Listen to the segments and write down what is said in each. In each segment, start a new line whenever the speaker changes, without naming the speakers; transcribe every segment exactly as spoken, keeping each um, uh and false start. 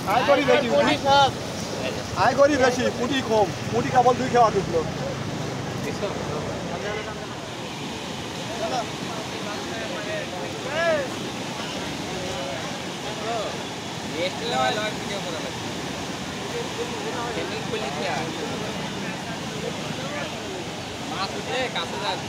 আয় করি বেশি আয় করি বেশি পুটি কম পুটি কেবল দুই খাওয়া ঢুকলো
মাছ উঠলে কাছে যান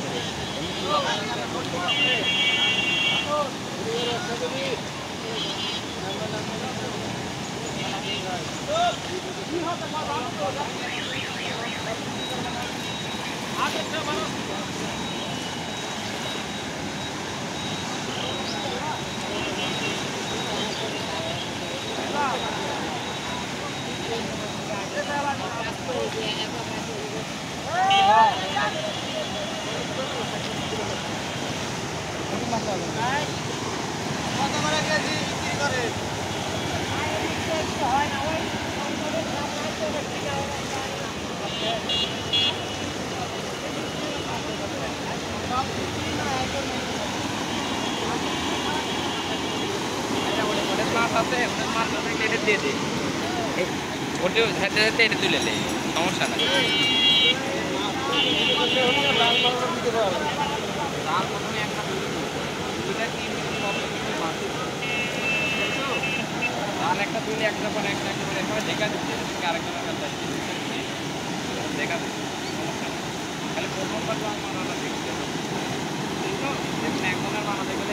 মাছ আছে মাছ এটা দিয়ে দিই ওটা হাতে হাতে এটা তুলে নেই সমস্যা না ধান একটা তুলে এক যখন একটা একটা দেখা দিচ্ছে আরেকজনের কাছে দেখা দিচ্ছে সমস্যা নেই খালি প্রথমবার বানানো দেখতে দেখুন একজনের বানাতে গেলে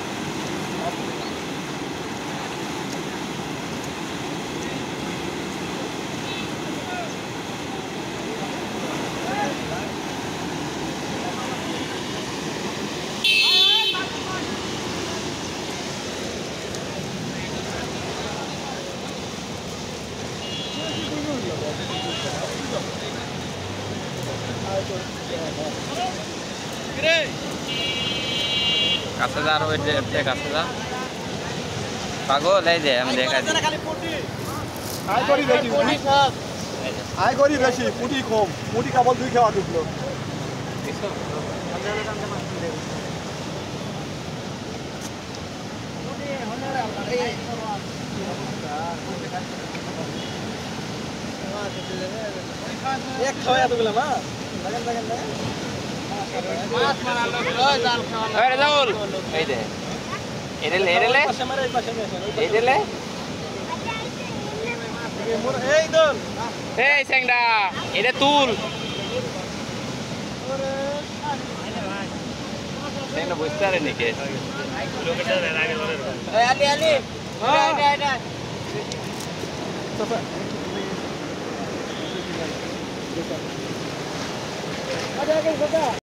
কাছে যা আর ওই কাছে যা পাগল এই যে আমি দেখা
আয় করি বেশি আয় করি বেশি পুটি কম পুটি কেবল দুই খাওয়া ঢুকলো এক খাওয়া এতগুলো মা দেখেন দেখেন দেখেন মাছ মারালো ওই জাল খাওয়া
এই রাজুল এই দে এরেলে এরেলে
পাশে মারে এই পাশে মেশে
এরেলে
এই দল
এই সেংডা এটা তুল সেংডা বুঝতে পারে নাকি কিলোমিটার এর আগে ধরে এই আলি আলি হ্যাঁ এটা এটা
তো আগে আগে দাদা